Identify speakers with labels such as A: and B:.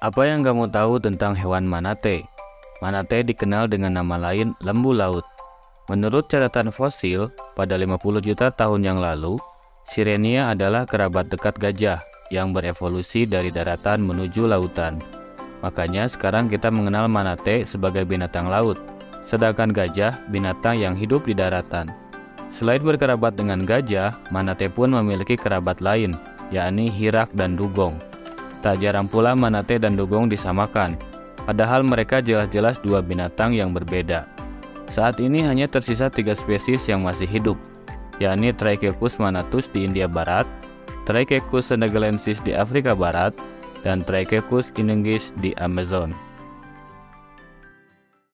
A: Apa yang kamu tahu tentang hewan manatee? Manatee dikenal dengan nama lain lembu laut. Menurut catatan fosil, pada 50 juta tahun yang lalu, Sirenia adalah kerabat dekat gajah yang berevolusi dari daratan menuju lautan. Makanya sekarang kita mengenal manatee sebagai binatang laut, sedangkan gajah binatang yang hidup di daratan. Selain berkerabat dengan gajah, manatee pun memiliki kerabat lain, yakni hirak dan dugong. Tak jarang pula manatee dan dugong disamakan, padahal mereka jelas-jelas dua binatang yang berbeda. Saat ini hanya tersisa 3 spesies yang masih hidup, yakni Trichechus manatus di India Barat, Trichechus senegalensis di Afrika Barat, dan Trichechus inengis di Amazon.